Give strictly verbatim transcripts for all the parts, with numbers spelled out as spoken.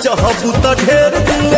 चाहबू त ढेर दिन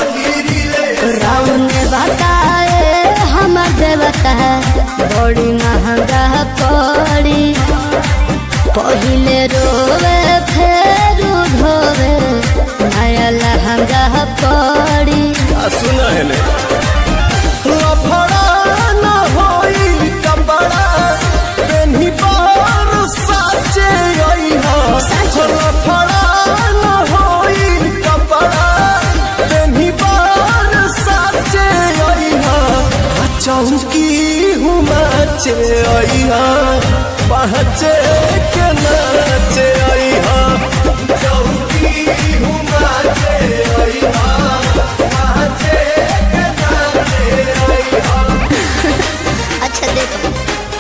राउन बताए हम देवता बड़ी महंगा पड़ी पहिले रोवे फेर धोवे नया लहंगा पड़ी। सुन हेले लफड़ा न होई कपड़ा पेन्ही बार साचे आई हा लफड़ा न होई कपड़ा पेन्ही बार साचे आई हा चौकी हूँ नाचे आई हा पहचे के नाचे आई हा चौकी हूँ नाचे आई हा पहचे के नाचे आई हा। अच्छा देखो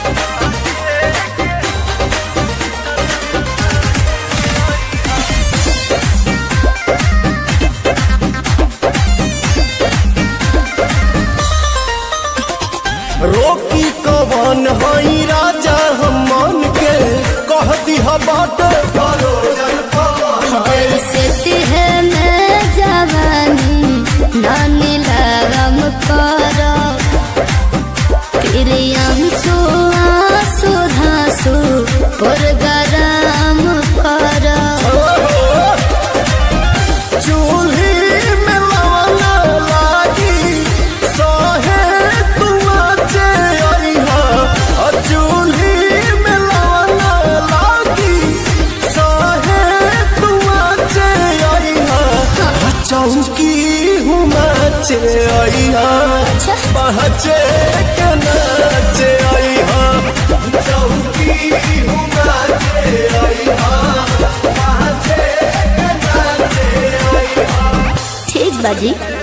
रोकी कवन हई राजा हम मन के कह दिहा बाट ऐसे है मैं जवानी नानी लगम करो प्रियम सुसु धासु पुरगराम करो चूल्ही में लवना लागी सहे तुआचे आई हा चूल्ही में लवना लागी सहे तुआचे आई हा चौकी हूँ नाचे आई हा पहचे के नाचे आई हा चौकी हूँ नाचे आई हा पहचे के नाचे आई हा। ठीक बाजी।